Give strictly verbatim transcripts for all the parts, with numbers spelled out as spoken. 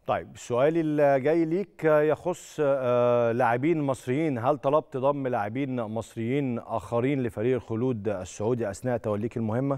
طيب السؤال اللي جاي ليك يخص آه، لاعبين مصريين. هل طلبت ضم لاعبين مصريين آخرين لفريق الخلود السعودي أثناء توليك المهمة؟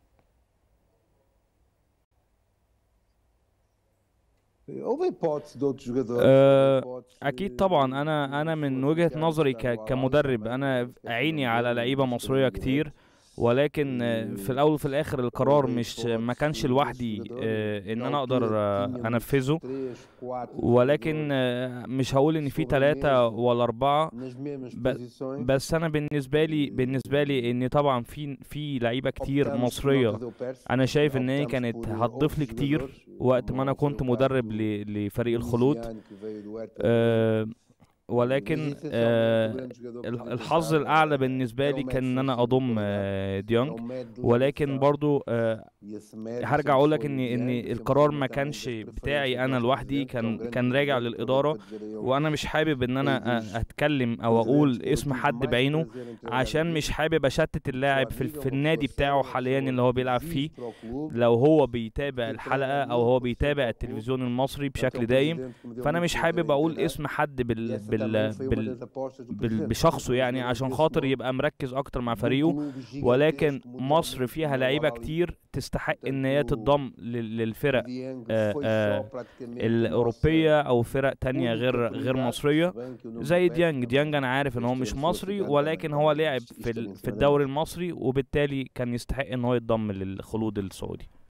آه، اكيد طبعا. انا انا من وجهة نظري ك- كمدرب، انا عيني على لعيبة مصرية كتير، ولكن آه، في الاول وفي الاخر القرار مش ما كانش لوحدي آه، ان انا اقدر آه، انفذه. ولكن آه، مش هقول ان في ثلاثة ولا اربعة. ب- بس انا بالنسبة لي بالنسبة لي ان طبعا في في لعيبة كتير مصرية. انا شايف ان هي كانت هتضيف لي كتير وقت ما انا كنت مدرب ل- لفريق الخلود. أه ولكن أه ال- الحظ الاعلى بالنسبه لي كان ان انا اضم أه ديونج. ولكن برضو أه هرجع اقول لك ان ان القرار ما كانش بتاعي انا لوحدي، كان كان راجع للاداره. وانا مش حابب ان انا أ- اتكلم او اقول اسم حد بعينه، عشان مش حابب اشتت اللاعب في, ال- في النادي بتاعه حاليا اللي هو بيلعب فيه. لو هو بيتابع الحلقة او هو بيتابع التلفزيون المصري بشكل دايم، فانا مش حابب اقول اسم حد بال بال بال, بال بشخصه، يعني عشان خاطر يبقى مركز اكتر مع فريقه. ولكن مصر فيها لعيبة كتير تستحق ان هي تتضم لل- للفرق آه، آه، الأوروبية أو فرق تانية غير غير مصرية. زي ديانج ديانج أنا عارف إن هو مش مصري، ولكن هو لعب في ال- في الدوري المصري، وبالتالي كان يستحق إن هو يتضم للخلود السعودي.